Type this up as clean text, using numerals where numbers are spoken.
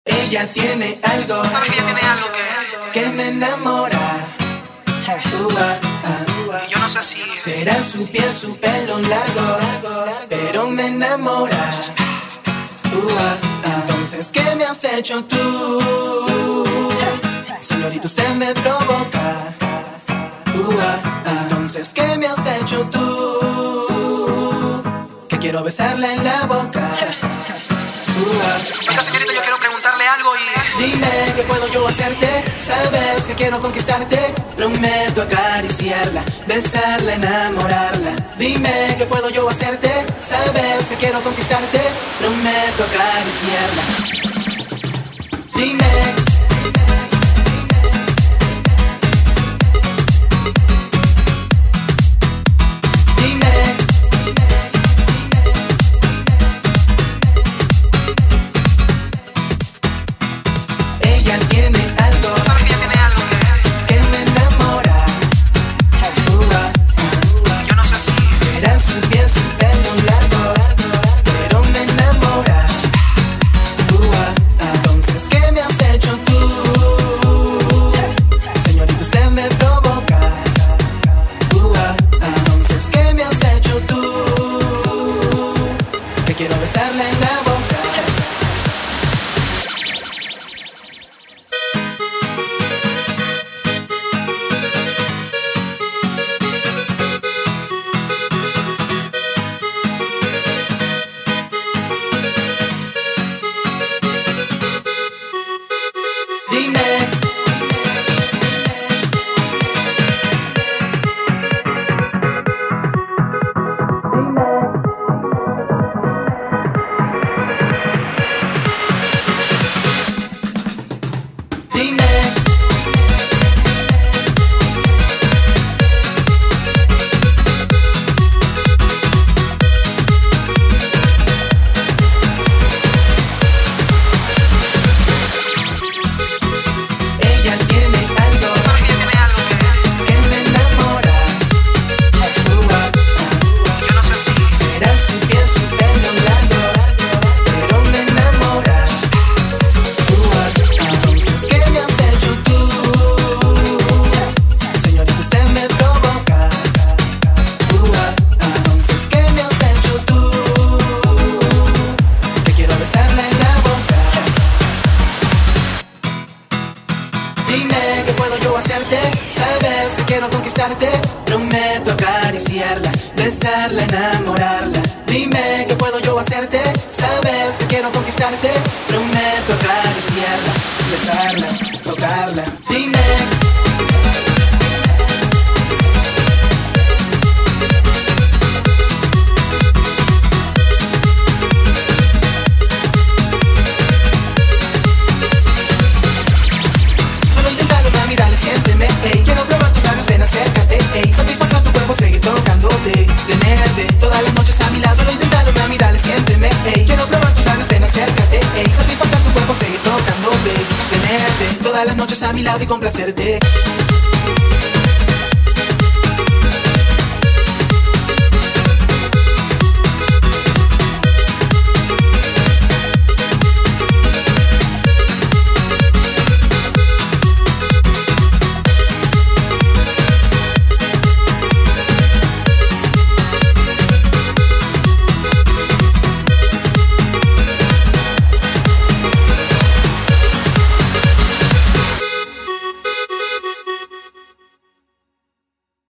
Ella tiene algo. ¿Sabes que ella tiene algo que me enamora? Y yo no sé si será su piel, su pelo largo, pero me enamora. Entonces, ¿qué me has hecho tú? Señorita, usted me provoca. Entonces, ¿qué me has hecho tú? Que quiero besarla en la boca. Oiga, señorita, yo quiero preguntarle algo y... Dime, ¿qué puedo yo hacerte? Sabes que quiero conquistarte. Prometo acariciarla, besarla, enamorarla. Dime, ¿qué puedo yo hacerte? Sabes que quiero conquistarte. Prometo acariciarla. Dime. Quiero besarla en la boca. Dime. Dime, ¿qué puedo yo hacerte? Sabes que quiero conquistarte. Prometo acariciarla, besarla, enamorarla. Dime, ¿qué puedo yo hacerte? Sabes que quiero conquistarte. Prometo acariciarla, besarla, tocarla. Dime. Quiero probar tus labios, ven acércate, satisfacer tu cuerpo, seguir tocándote, tenerte todas las noches a mi lado. Solo inténtalo, mami, dale, siénteme. Quiero probar tus labios, ven acércate, satisfacer tu cuerpo, seguir tocándote, tenerte todas las noches a mi lado y complacerte.